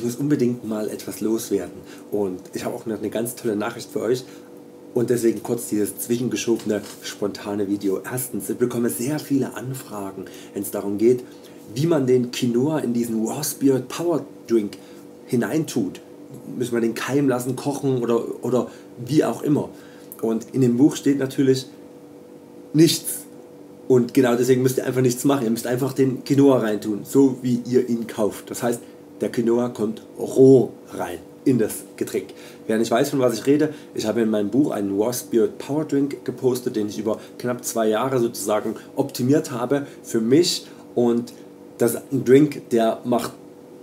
ich muss unbedingt mal etwas loswerden und ich habe auch noch eine ganz tolle Nachricht für euch und deswegen kurz dieses zwischengeschobene spontane Video. Erstens, ich bekomme sehr viele Anfragen, wenn es darum geht, wie man den Quinoa in diesen Raw Spirit Power Drink hineintut. Müssen wir den keimen lassen, kochen oder wie auch immer. Und in dem Buch steht natürlich nichts. Und genau deswegen müsst ihr einfach nichts machen. Ihr müsst einfach den Quinoa reintun, so wie ihr ihn kauft. Das heißt, der Quinoa kommt roh rein in das Getränk. Wer nicht weiß, von was ich rede, ich habe in meinem Buch einen Raw Spirit Power Drink gepostet, den ich über knapp 2 Jahre sozusagen optimiert habe für mich. Und das ist ein Drink, der macht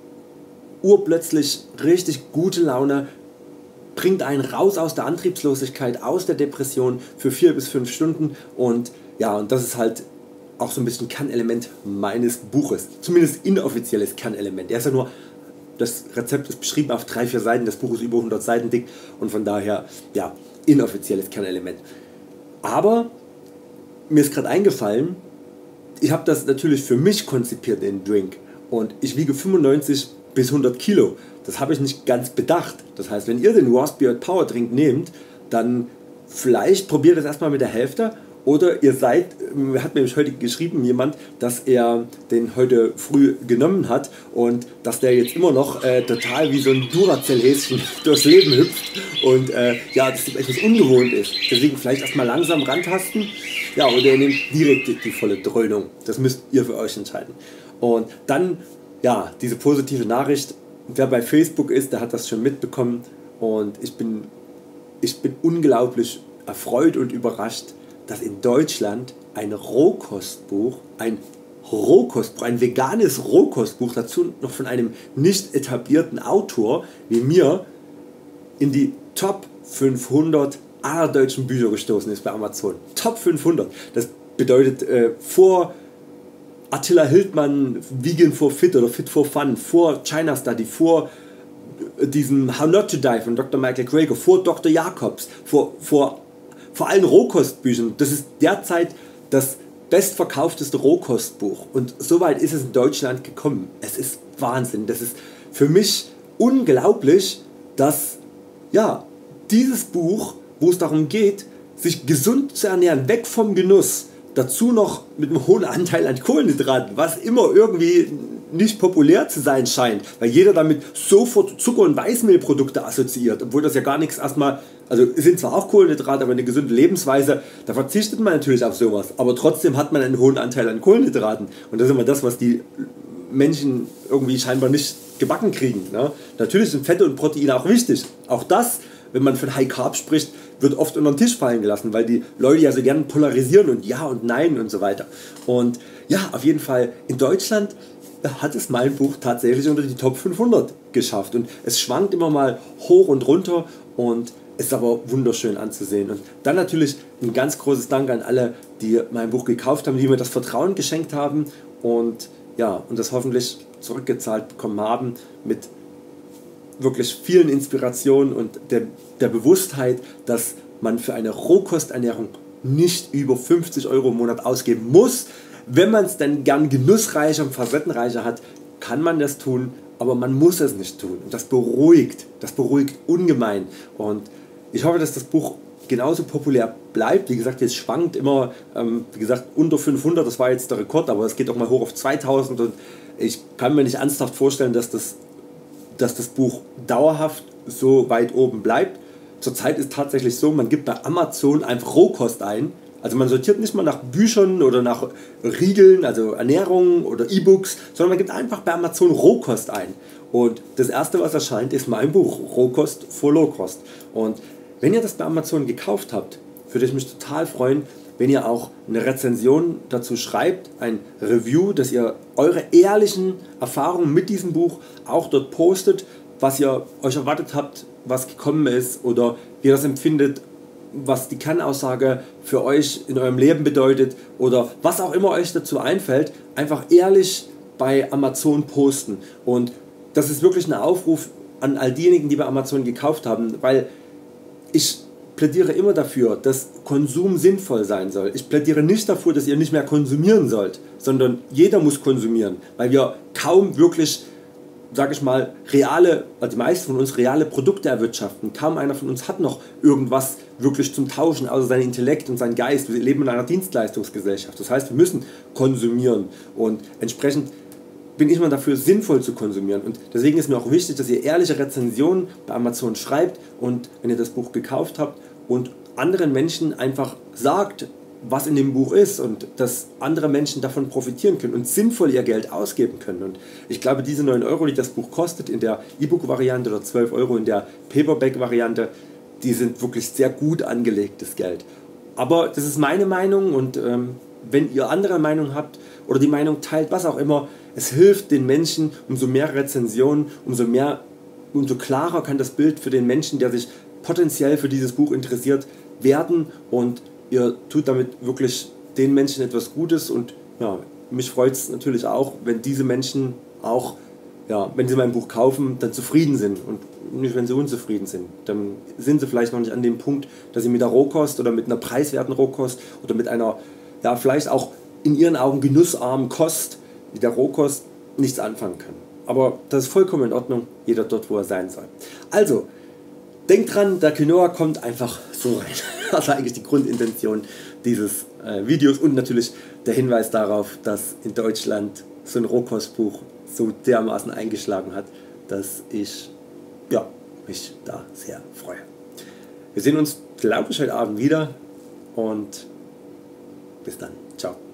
urplötzlich richtig gute Laune, bringt einen raus aus der Antriebslosigkeit, aus der Depression für 4 bis 5 Stunden und ja, und das ist halt auch so ein bisschen Kernelement meines Buches, zumindest inoffizielles Kernelement. Er ist ja nur, das Rezept ist beschrieben auf 3-4 Seiten, das Buch ist über 100 Seiten dick und von daher ja, inoffizielles Kernelement. Aber mir ist gerade eingefallen, ich habe das natürlich für mich konzipiert, den Drink, und ich wiege 95 bis 100 Kilo. Das habe ich nicht ganz bedacht. Das heißt, wenn ihr den Raw Spirit Power Drink nehmt, dann vielleicht probiert es erstmal mit der Hälfte. Oder ihr seid, hat mir heute geschrieben jemand, dass er den heute früh genommen hat und dass der jetzt immer noch total wie so ein Duracell-Häschen durchs Leben hüpft und ja, dass das etwas ungewohnt ist. Deswegen vielleicht erstmal langsam rantasten, ja, oder ihr nehmt direkt die volle Dröhnung. Das müsst ihr für euch entscheiden. Und dann, ja, diese positive Nachricht, wer bei Facebook ist, der hat das schon mitbekommen und ich bin unglaublich erfreut und überrascht, dass in Deutschland ein Rohkostbuch, ein veganes Rohkostbuch, dazu noch von einem nicht etablierten Autor wie mir, in die Top 500 aller deutschen Bücher gestoßen ist bei Amazon. Top 500. Das bedeutet vor Attila Hildmann, Vegan for Fit oder Fit for Fun, vor China Study, vor diesem How Not to Die von Dr. Michael Greger, vor Dr. Jacobs, vor allen Rohkostbüchern. Das ist derzeit das bestverkaufteste Rohkostbuch und soweit ist es in Deutschland gekommen. Es ist Wahnsinn. Das ist für mich unglaublich, dass ja, dieses Buch, wo es darum geht, sich gesund zu ernähren, weg vom Genuss, dazu noch mit einem hohen Anteil an Kohlenhydraten, was immer irgendwie nicht populär zu sein scheint, weil jeder damit sofort Zucker- und Weißmehlprodukte assoziiert, obwohl das ja gar nichts erstmal, also es sind zwar auch Kohlenhydrate, aber eine gesunde Lebensweise, da verzichtet man natürlich auf sowas, aber trotzdem hat man einen hohen Anteil an Kohlenhydraten und das ist immer das, was die Menschen irgendwie scheinbar nicht gebacken kriegen. Ne? Natürlich sind Fette und Proteine auch wichtig, auch das, wenn man von High Carb spricht, wird oft unter den Tisch fallen gelassen, weil die Leute ja so gerne polarisieren und ja und nein und so weiter. Und ja, auf jeden Fall in Deutschland hat es mein Buch tatsächlich unter die Top 500 geschafft und es schwankt immer mal hoch und runter und ist aber wunderschön anzusehen. Und dann natürlich ein ganz großes Dank an alle, die mein Buch gekauft haben, die mir das Vertrauen geschenkt haben und ja, und das hoffentlich zurückgezahlt bekommen haben mit wirklich vielen Inspirationen und der Bewusstheit, dass man für eine Rohkosternährung nicht über 50 € im Monat ausgeben muss. Wenn man es dann gern genussreicher und facettenreicher hat, kann man das tun, aber man muss es nicht tun. Und das beruhigt ungemein. Und ich hoffe, dass das Buch genauso populär bleibt. Wie gesagt, jetzt schwankt immer, wie gesagt, unter 500, das war jetzt der Rekord, aber es geht auch mal hoch auf 2000 und ich kann mir nicht ernsthaft vorstellen, dass das Buch dauerhaft so weit oben bleibt. Zurzeit ist tatsächlich so, man gibt bei Amazon einfach Rohkost ein. Also man sortiert nicht mal nach Büchern oder nach Riegeln, also Ernährung oder E-Books, sondern man gibt einfach bei Amazon Rohkost ein. Und das erste, was erscheint, ist mein Buch, Rohkost for Low Cost. Und wenn ihr das bei Amazon gekauft habt, würde ich mich total freuen, wenn ihr auch eine Rezension dazu schreibt, ein Review, dass ihr eure ehrlichen Erfahrungen mit diesem Buch auch dort postet, was ihr euch erwartet habt, was gekommen ist oder wie ihr das empfindet, was die Kernaussage für euch in eurem Leben bedeutet oder was auch immer euch dazu einfällt, einfach ehrlich bei Amazon posten. Und das ist wirklich ein Aufruf an all diejenigen, die bei Amazon gekauft haben, weil ich plädiere immer dafür, dass Konsum sinnvoll sein soll. Ich plädiere nicht dafür, dass ihr nicht mehr konsumieren sollt, sondern jeder muss konsumieren, weil wir kaum wirklich sage ich mal, die meisten von uns reale Produkte erwirtschaften. Kaum einer von uns hat noch irgendwas wirklich zum Tauschen, außer sein Intellekt und sein Geist. Wir leben in einer Dienstleistungsgesellschaft. Das heißt, wir müssen konsumieren und entsprechend bin ich mal dafür, sinnvoll zu konsumieren. Und deswegen ist mir auch wichtig, dass ihr ehrliche Rezensionen bei Amazon schreibt und wenn ihr das Buch gekauft habt und anderen Menschen einfach sagt, was in dem Buch ist und dass andere Menschen davon profitieren können und sinnvoll ihr Geld ausgeben können. Und ich glaube, diese 9 Euro, die das Buch kostet in der E-Book-Variante oder 12 Euro in der Paperback-Variante, die sind wirklich sehr gut angelegtes Geld. Aber das ist meine Meinung und wenn ihr andere Meinung habt oder die Meinung teilt, was auch immer, es hilft den Menschen, umso mehr Rezensionen, umso klarer kann das Bild für den Menschen, der sich potenziell für dieses Buch interessiert, werden und ihr tut damit wirklich den Menschen etwas Gutes und ja, mich freut es natürlich auch, wenn diese Menschen auch, ja, wenn sie mein Buch kaufen, dann zufrieden sind und nicht wenn sie unzufrieden sind. Dann sind sie vielleicht noch nicht an dem Punkt, dass sie mit der Rohkost oder mit einer preiswerten Rohkost oder mit einer, ja, vielleicht auch in ihren Augen genussarmen Kost wie der Rohkost nichts anfangen können. Aber das ist vollkommen in Ordnung, jeder dort wo er sein soll. Also, denkt dran, der Quinoa kommt einfach so rein. Das ist eigentlich die Grundintention dieses Videos und natürlich der Hinweis darauf, dass in Deutschland so ein Rohkostbuch so dermaßen eingeschlagen hat, dass ich mich da sehr freue. Wir sehen uns, glaube ich, heute Abend wieder und bis dann. Ciao.